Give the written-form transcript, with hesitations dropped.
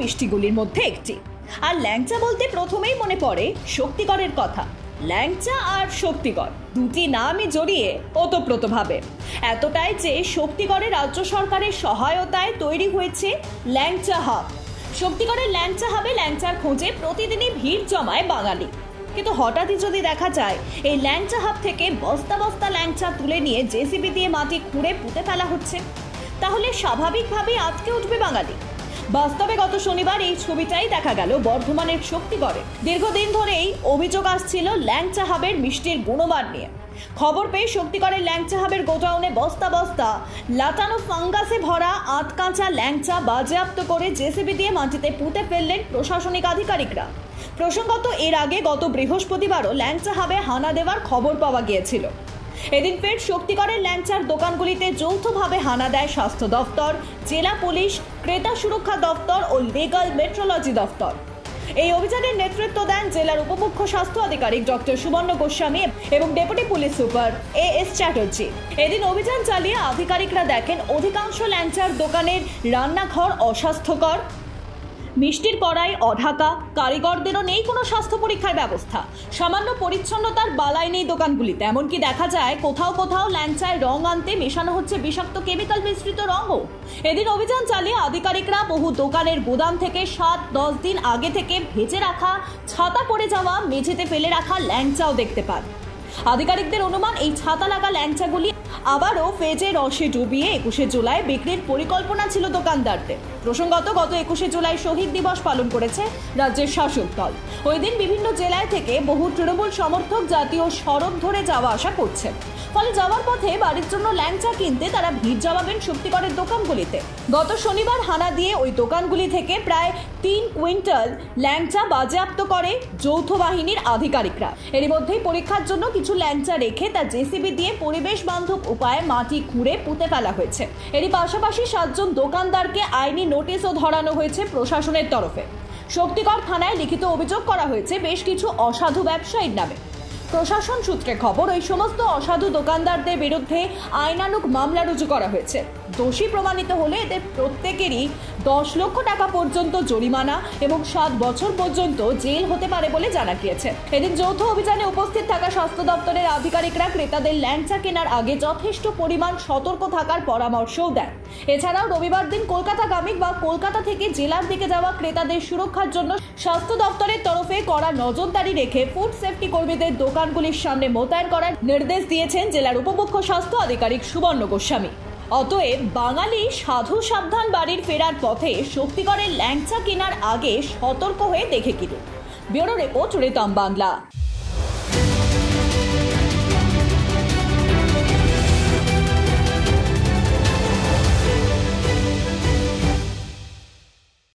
মিষ্টিগুলির মধ্যে একটি। আর ল্যাংচা বলতে প্রথমেই মনে পড়ে শক্তিগড়ের কথা। ল্যাংচা আর শক্তিগড় দুটি নামই জড়িয়ে ওতপ্রোতভাবে, এতটাই যে শক্তিগড়ে রাজ্য সরকারের সহায়তায় তৈরি হয়েছে ল্যাংচা হাব। শক্তিগড়ের ল্যাংচা হাবে ল্যাংচার খোঁজে প্রতিদিনই ভিড় জমায় বাঙালি। কিন্তু হঠাৎই যদি দেখা যায় এই ল্যাংচা হাব থেকে বস্তা বস্তা ল্যাংচা তুলে নিয়ে জেসিবি দিয়ে মাটি খুঁড়ে পুঁতে ফেলা হচ্ছে, তাহলে স্বাভাবিকভাবেই আটকে উঠবে বাঙালি। বাস্তবে গত শনিবার এই ছবিটাই দেখা গেল বর্ধমানের শক্তিগড়ে। দীর্ঘদিন ধরেই অভিযোগ আসছিল ল্যাংচা হাবের মিষ্টির গুণমান নিয়ে। খবর পেয়ে শক্তিগড়ের ল্যাংচা হাবের গোডাউনে বস্তা বস্তা লাটানো ফাঙ্গাসে ভরা আধকাঁচা ল্যাংচা বাজেয়াপ্ত করে জেসিবি দিয়ে মাটিতে পুঁতে ফেললেন প্রশাসনিক আধিকারিকরা। প্রসঙ্গত, এর আগে গত বৃহস্পতিবারও ল্যাংচা হাবে হানা দেওয়ার খবর পাওয়া গিয়েছিল। এদিন ফের শক্তিগড়ের ল্যাংচার দোকানগুলিতে যৌথভাবে হানা দেয় স্বাস্থ্য দফতর, জেলা পুলিশ, ক্রেতা সুরক্ষা দফতর ও লিগ্যাল মেট্রোলজি দফতর। এই অভিযানের নেতৃত্ব দেন জেলার উপমুখ্য স্বাস্থ্য আধিকারিক ডক্টর সুবর্ণ গোস্বামী এবং deputy police super S Chatterjee. এদিন অভিযান চালিয়ে আধিকারিকরা দেখেন অধিকাংশ ল্যাংচার দোকানের রান্নাঘর অস্বাস্থ্যকর, মিষ্টির কড়াই অঢাকা, কারিগরদেরও নেই কোনো স্বাস্থ্য পরীক্ষার ব্যবস্থা, সামান্য পরিচ্ছন্নতার বালাই নেই দোকানগুলিতে। এমনকি দেখা যায় কোথাও কোথাও ল্যাংচায় রং আনতে মেশানো হচ্ছে বিষাক্ত কেমিক্যাল মিশ্রিত রঙও। এদিন অভিযান চালিয়ে আধিকারিকরা বহু দোকানের গুদাম থেকে 7-10 দিন আগে থেকে ভেজে রাখা, ছাতা পড়ে যাওয়া, মেঝেতে ফেলে রাখা ল্যাংচাও দেখতে পান। আধিকারিকদের অনুমান এই ছাতা লাগা ল্যাংচাগুলি আবারও ফেজে রসে ডুবিয়ে 21শে জুলাই বিক্রির পরিকল্পনা ছিল দোকানদারদের। প্রসঙ্গত, গত 21শে জুলাই শহীদ দিবস পালন করেছে রাজ্যের শাসক দল। ওই দিন বিভিন্ন জেলায় থেকে বহু তৃণমূল সমর্থক জাতীয় সড়ক ধরে যাওয়া আসা করছেন। ফলে যাওয়ার পথে বাড়ির জন্য ল্যাংচা কিনতে তারা ভিড় জমাবেন শক্তিগড়ের দোকানগুলিতে। গত শনিবার হানা দিয়ে ওই দোকানগুলি থেকে প্রায় 3 কুইন্টাল ল্যাংচা বাজেয়াপ্ত করে যৌথ বাহিনীর আধিকারিকরা। এরই মধ্যেই পরীক্ষার জন্য কিছু ল্যাংচা রেখে তা জেসিবি দিয়ে পরিবেশ বান্ধব উপায়ে মাটি খুঁড়ে পুঁতে ফেলা হয়েছে। এরই পাশাপাশি 7 জন দোকানদারকে আইনি নোটিশও ধরানো হয়েছে প্রশাসনের তরফে। শক্তিগড় থানায় লিখিত অভিযোগ করা হয়েছে বেশ কিছু অসাধু ব্যবসায়ীর নামে। প্রশাসন সূত্রে খবর, ওই সমস্ত অসাধু দোকানদারদের বিরুদ্ধে আইনানুগ মামলা রুজু করা হয়েছে। দোষী প্রমাণিত হলে এদের প্রত্যেকেরই 10 লক্ষ টাকা পর্যন্ত জরিমানা এবং 7 বছর পর্যন্ত জেল হতে পারে বলে জানা গিয়েছে। এদিন যৌথ অভিযানে উপস্থিত থাকা স্বাস্থ্য দপ্তরের আধিকারিকরা ক্রেতাদের ল্যাংচা কেনার আগে যথেষ্ট পরিমাণ সতর্ক থাকার পরামর্শও দেন। এছাড়াও রবিবার দিন কলকাতাগামী বা কলকাতা থেকে জেলার দিকে যাওয়া ক্রেতাদের সুরক্ষার জন্য স্বাস্থ্য দপ্তরের তরফে কড়া নজরদারি রেখে ফুড সেফটি কর্মীদের দোকানগুলির সামনে মোতায়েন করার নির্দেশ দিয়েছেন জেলার উপমুখ্য স্বাস্থ্য আধিকারিক সুবর্ণ গোস্বামী। অতএব বাঙালি সাধু সাবধান বাড়ির ফেরার পথে শক্তিগড়ের ল্যাংচা কেনার আগে সতর্ক হয়ে দেখে কিনুন। Bureau report Ritam Bangla.